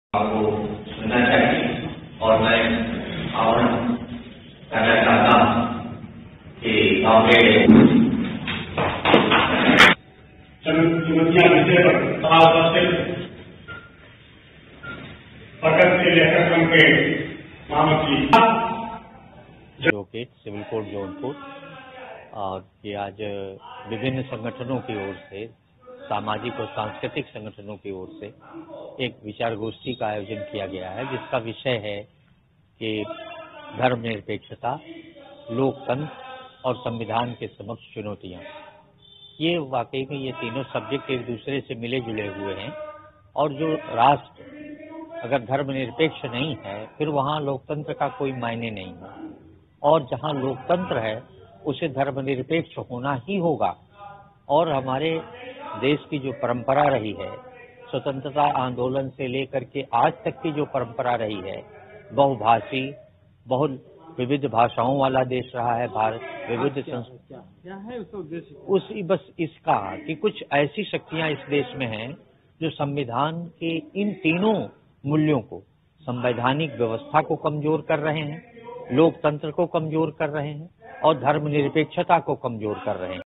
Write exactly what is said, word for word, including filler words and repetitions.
आपको सुनना चाहिए और मैं आह्वान करना चाहता हूँ कि कांग्रेस चुनौतियां विषय पर सवाल प्रकट के लेखक के एडवोकेट सिविल कोर्ट जौनपुर और ये आज विभिन्न संगठनों की ओर से, सामाजिक और सांस्कृतिक संगठनों की ओर से एक विचार गोष्ठी का आयोजन किया गया है, जिसका विषय है कि धर्मनिरपेक्षता, लोकतंत्र और संविधान के समक्ष चुनौतियां। ये वाकई में ये तीनों सब्जेक्ट एक दूसरे से मिले जुले हुए हैं और जो राष्ट्र अगर धर्मनिरपेक्ष नहीं है, फिर वहाँ लोकतंत्र का कोई मायने नहीं है, और जहाँ लोकतंत्र है उसे धर्मनिरपेक्ष होना ही होगा। और हमारे देश की जो परंपरा रही है, स्वतंत्रता आंदोलन से लेकर के आज तक की जो परंपरा रही है, बहुभाषी, बहुत विविध भाषाओं वाला देश रहा है भारत, विविध संस्कृति क्या है उसका उद्देश्य, उसी बस इसका कि कुछ ऐसी शक्तियां इस देश में हैं जो संविधान के इन तीनों मूल्यों को, संवैधानिक व्यवस्था को कमजोर कर रहे हैं, लोकतंत्र को कमजोर कर रहे हैं और धर्मनिरपेक्षता को कमजोर कर रहे हैं।